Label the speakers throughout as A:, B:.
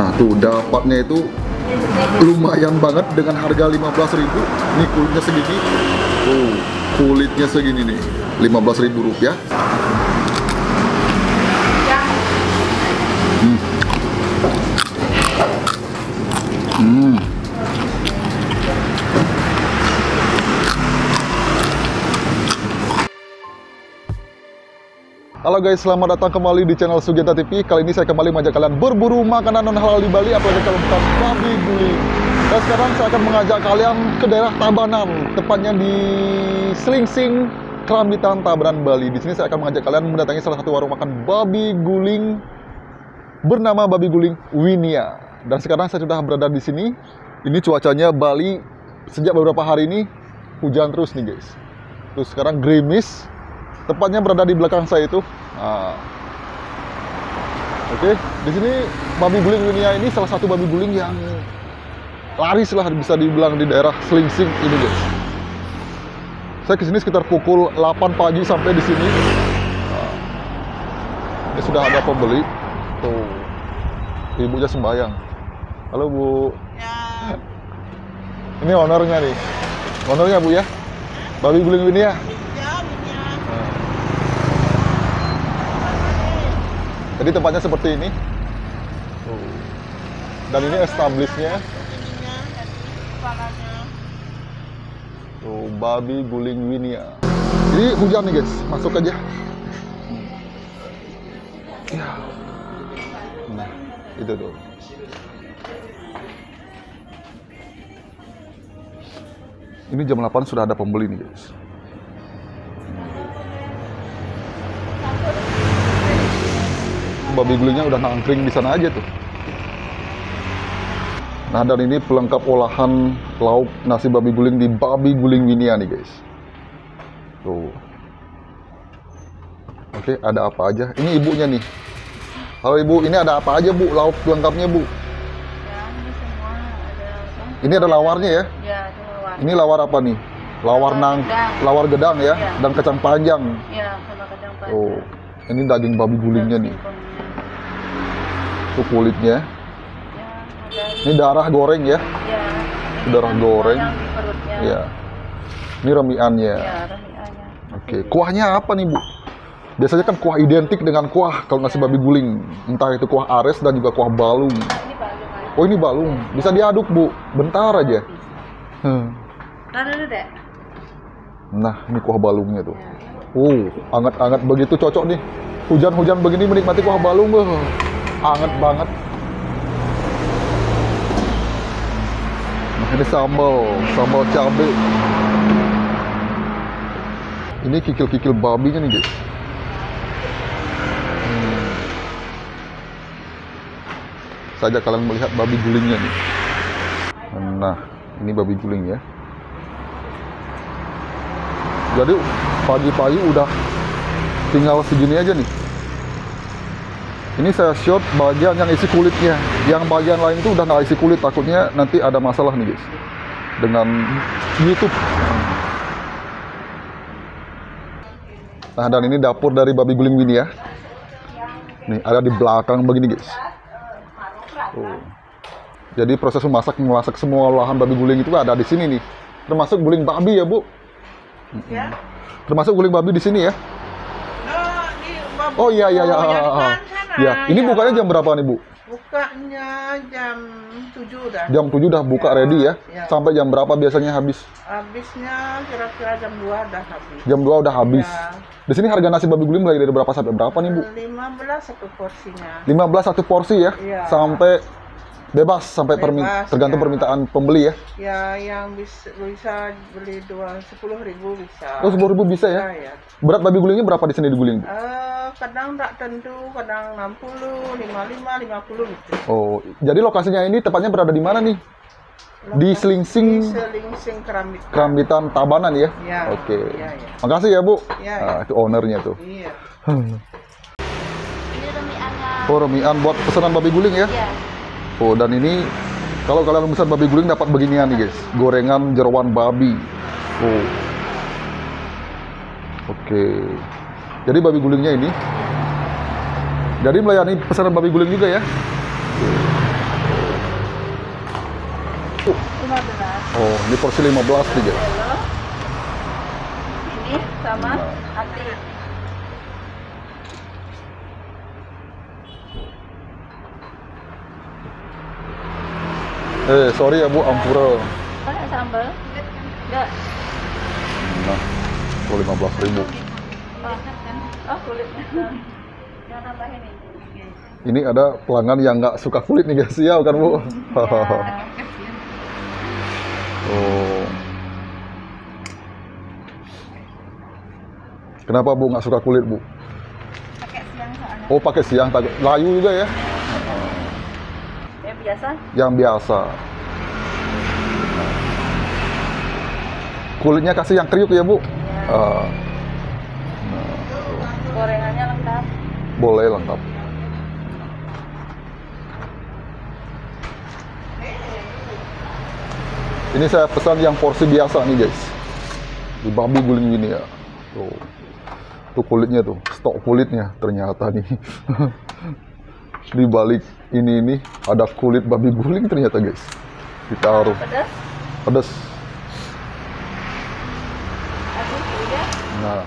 A: Nah tuh dapatnya itu lumayan banget dengan harga 15.000. Ini kulitnya segini. Tuh kulitnya segini nih, 15.000 rupiah. Halo guys, selamat datang kembali di channel Sugenta TV. Kali ini saya kembali mengajak kalian berburu makanan non halal di Bali, apalagi kalau bukan babi guling. Dan sekarang saya akan mengajak kalian ke daerah Tabanan, tepatnya di Slingsing, Kerambitan, Tabanan, Bali. Di sini saya akan mengajak kalian mendatangi salah satu warung makan babi guling bernama Babi Guling Winia. Dan sekarang saya sudah berada di sini. Ini cuacanya Bali sejak beberapa hari ini hujan terus nih guys. Terus sekarang gerimis. Tepatnya berada di belakang saya itu. Nah. Oke, di sini Babi Guling Winia ini salah satu babi guling yang laris lah bisa dibilang di daerah Slingsing ini guys. Saya kesini sekitar pukul 8 pagi sampai di sini. Nah. Ini sudah ada pembeli. Tuh, ibunya sembayang. Halo Bu. Ya. Ini ownernya nih. Ownernya Bu ya. Babi Guling Winia. Jadi tempatnya seperti ini. Dan ini establishnya. Tuh, Babi Guling Winia. Jadi hujan nih guys, masuk aja. Ya. Nah, itu tuh. Ini jam 8 sudah ada pembeli nih guys. Babi gulingnya udah nangkring di sana aja tuh. Nah, dan ini pelengkap olahan lauk nasi babi guling di Babi Guling Winia nih guys. Tuh. Oke, ada apa aja? Ini ibunya nih. Halo Ibu, ini ada apa aja Bu? Lauk pelengkapnya Bu?
B: Ya, ini semua ada.
A: Ini ada lawarnya ya?
B: Ya, ada lawar.
A: Ini lawar apa nih? Lawar lawar gedang ya?
B: Ya.
A: Dan kacang panjang.
B: Ya, sama kacang panjang.
A: Oh, ini daging babi gulingnya nih. Itu kulitnya.
B: Ya, ada.
A: Ini darah goreng ya?
B: Ya.
A: Darah goreng.
B: Yang di perutnya.
A: Ya. Ini remiannya.
B: Ya, ramiannya.
A: Oke, kuahnya apa nih Bu? Biasanya kan kuah identik dengan kuah kalau nasi babi guling. Entah itu kuah ares dan juga kuah balung.
B: Ini balung.
A: Oh ini balung, bisa diaduk Bu, bentar aja.
B: Taruh deh.
A: Nah, ini kuah balungnya tuh. Anget-anget begitu cocok nih. Hujan-hujan begini menikmati kuah balung, anget banget. Nah, ini sambal cabai. Ini kikil-kikil babinya nih guys. Saja kalian melihat babi gulingnya nih. Nah, ini babi guling ya. Jadi pagi-pagi udah tinggal segini aja nih. Ini saya shot bagian yang isi kulitnya. Yang bagian lain itu udah nggak isi kulit. Takutnya nanti ada masalah nih guys dengan YouTube. Nah, dan ini dapur dari Babi Guling Winia. Nih, ada di belakang begini guys. Jadi proses memasak semua olahan babi guling itu ada di sini nih. Termasuk guling babi ya Bu.
B: Ya.
A: Termasuk guling babi di sini ya. Oh iya. Ya, ini bukanya jam berapa nih Bu?
B: Bukanya jam 7 udah.
A: Jam 7 udah buka ready ya. Sampai jam berapa biasanya habis?
B: Habisnya kira-kira jam 2 udah habis.
A: Jam 2 udah habis.
B: Ya.
A: Di sini harga nasi babi guling mulai dari berapa sampai berapa nih Bu?
B: 15 satu porsinya.
A: 15 satu porsi ya.
B: Iya.
A: Sampai bebas sampai tergantung
B: ya.
A: Permintaan pembeli ya.
B: Ya, yang bisa beli 10.000 bisa.
A: Oh, 10.000 bisa ya?
B: Ya.
A: Berat babi gulingnya berapa di sini diguling?
B: Kadang tak tentu, kadang 60, 55, 50 gitu.
A: Oh, jadi lokasinya ini tepatnya berada di mana nih? Di Slingsing, Kerambitan, Tabanan ya?
B: Ya.
A: Oke.
B: Ya.
A: Makasih ya Bu.
B: Ya.
A: Nah, itu ownernya tuh.
B: Iya.
C: Ini remiannya.
A: Oh, remian buat pesanan babi guling ya?
C: Iya.
A: Oh, dan ini kalau kalian pesan babi guling dapat beginian nih guys, gorengan jeroan babi. Oh, oke. Jadi babi gulingnya ini, jadi melayani pesanan babi guling juga ya.
B: 15.
A: Oh, ini porsi 15 nih guys.
B: Lelo. Ini sama
A: Nah.
B: hati.
A: Sorry ya Bu, ampura.
B: Pakai sambal? Enggak.
A: Nah, 15.000.
B: Oh, kulitnya. Jangan tambahin ini.
A: Ini ada pelanggan yang nggak suka kulit nih guys, ya kan Bu? Oh. Kenapa Bu nggak suka kulit Bu?
B: Pakai siang soalnya.
A: Oh, pakai siang, pakai layu juga ya?
B: Ya biasa.
A: Yang biasa. Kulitnya kasih yang kriuk ya Bu?
B: Ya. Gorengannya lengkap.
A: Boleh lengkap. Ini saya pesan yang porsi biasa nih guys. Di babi guling ini ya. Tuh kulitnya tuh, stok kulitnya ternyata nih. Di balik ini ada kulit babi guling ternyata guys. Ditaruh.
B: Pedas?
A: Pedas.
B: Aduh, udah.
A: Nah.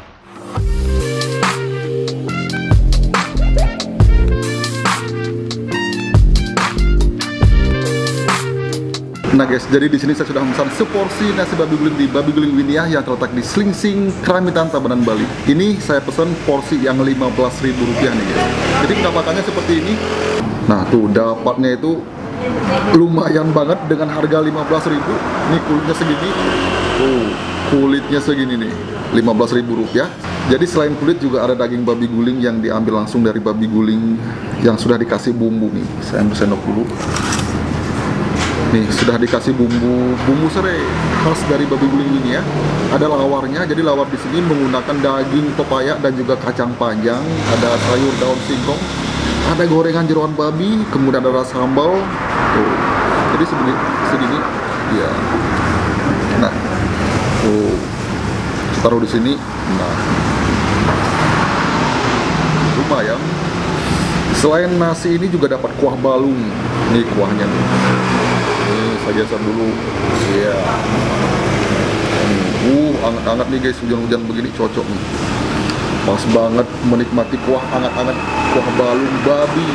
A: Nah guys, jadi di sini saya sudah memesan seporsi nasi babi guling di Babi Guling Winiah yang terletak di Slingsing, Keramitan, Tabanan, Bali. Ini saya pesan porsi yang Rp15.000 nih guys. Jadi pendapatannya seperti ini. Nah tuh dapatnya itu lumayan banget dengan harga Rp15.000. Ini kulitnya segini. Tuh kulitnya segini nih, Rp15.000. Jadi selain kulit juga ada daging babi guling yang diambil langsung dari babi guling yang sudah dikasih bumbu nih. Saya ambil sendok dulu. Nih sudah dikasih bumbu serai khas dari babi guling ini ya. Ada lawarnya, jadi lawar di sini menggunakan daging pepaya dan juga kacang panjang. Ada sayur daun singkong, ada gorengan jeroan babi, kemudian ada sambal. Tuh. Jadi segini, ya. Nah, tuh taruh di sini. Nah, lumayan. Selain nasi ini juga dapat kuah balung. Nih kuahnya nih. Ini saya geser dulu. Iya. Hangat-hangat nih guys, hujan-hujan begini cocok nih. Pas banget menikmati kuah hangat-hangat, kuah balung babi.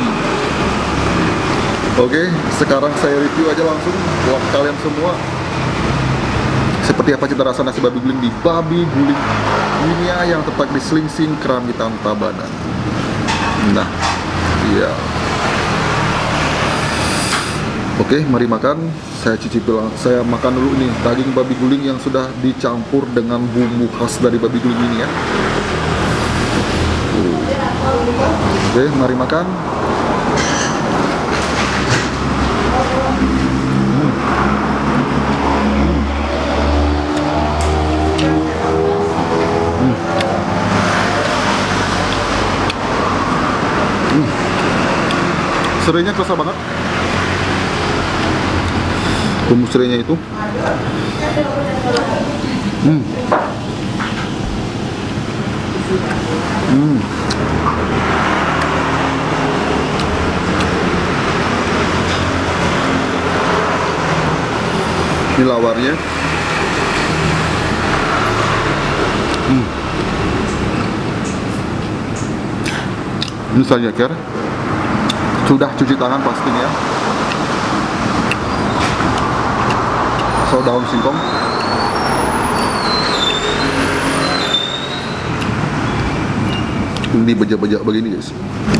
A: Oke, sekarang saya review aja langsung buat kalian semua. Seperti apa cita rasa nasi babi guling di Babi Guling Winiah yang terletak di Slingsing, Keramitan, Tabanan. Nah, iya. Oke, mari makan. Saya cicipi, saya makan dulu nih daging babi guling yang sudah dicampur dengan bumbu khas dari babi guling ini ya. Oke, mari makan. Serainya kerasa banget. Bumbu serainya itu. Ini lawarnya. Ini saya kira sudah cuci tangan pastinya. So daun singkong. Ini bejak-bejak begini guys.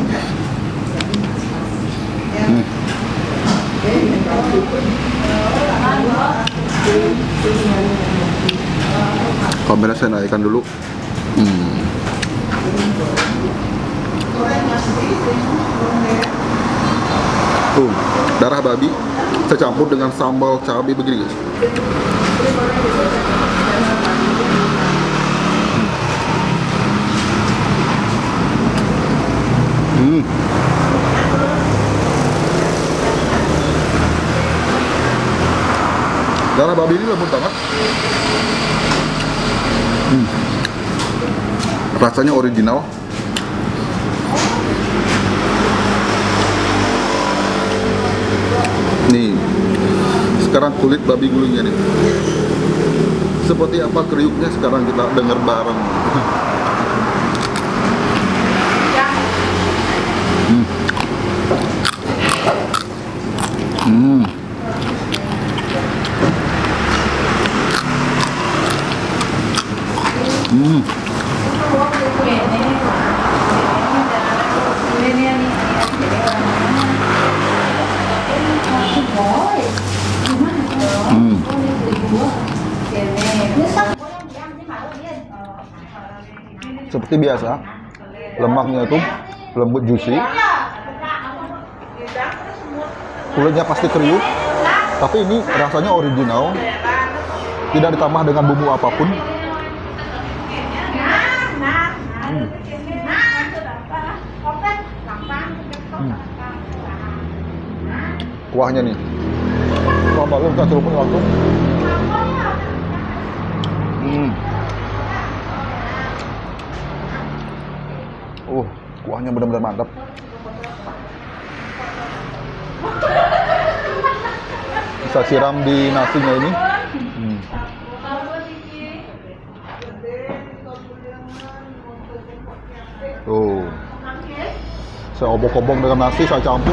A: Kamera saya naikkan dulu. Tuh, darah babi saya campur dengan sambal cabai begini guys. Darah babi ini lembut banget. Rasanya original. Nih, sekarang kulit babi gulingnya nih. Seperti apa kriuknya sekarang kita dengar bareng. Seperti biasa, lemaknya itu lembut juicy, kulitnya pasti kriuk, tapi ini rasanya original, tidak ditambah dengan bumbu apapun. Kuahnya nih, kuah balung kita celupin langsung. Kuahnya benar-benar mantap. Bisa siram di nasinya ini. Tuh, saya obok-obok dengan nasi, saya campur.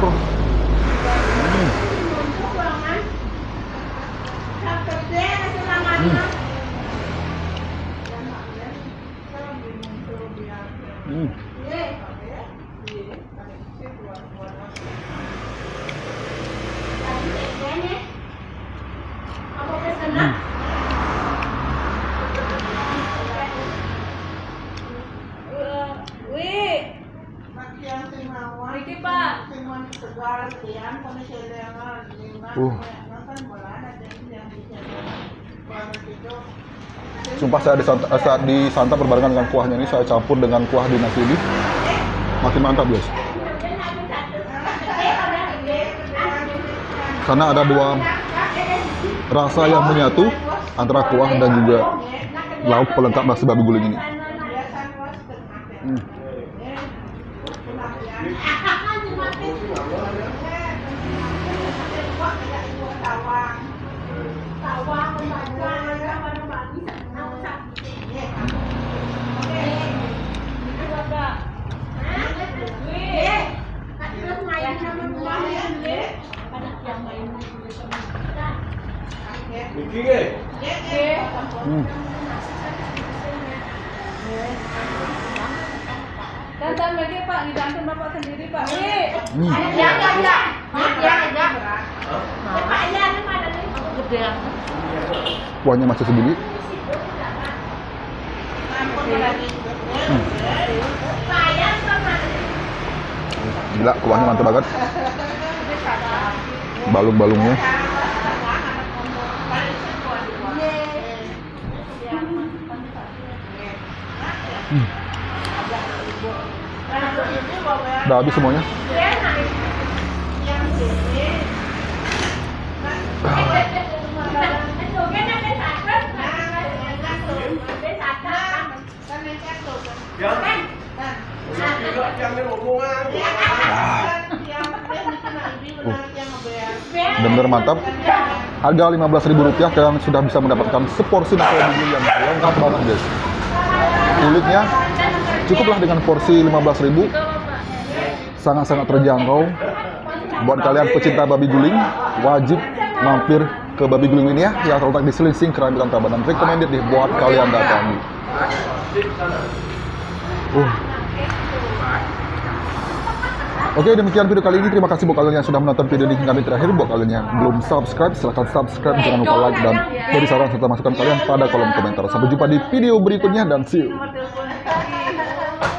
A: Sumpah saya saat disantap berbarengan dengan kuahnya ini, saya campur dengan kuah di nasi ini, makin mantap guys. Karena ada dua rasa yang menyatu antara kuah dan juga lauk pelengkap nasi babi guling ini.
B: Dan lagi Pak, dibantu Bapak sendiri Pak.
A: Kuahnya masih segini. Gila, kuahnya mantap banget. Balung-balungnya. Udah habis semuanya. Benar-benar mantap. Harga Rp15.000 kalian sudah bisa mendapatkan seporsi nasi babi yang lengkap banget guys. Kulitnya cukuplah dengan porsi 15.000, sangat-sangat terjangkau. Buat kalian pecinta babi guling, wajib mampir ke babi guling ini ya, yang terletak di Selingsing, Keramitan Tabanan. Recommended nih buat kalian datangi. Oke, demikian video kali ini. Terima kasih buat kalian yang sudah menonton video ini hingga terakhir. Buat kalian yang belum subscribe, silahkan subscribe. Jangan lupa like dan beri saran serta masukan kalian pada kolom komentar. Sampai jumpa di video berikutnya dan see you.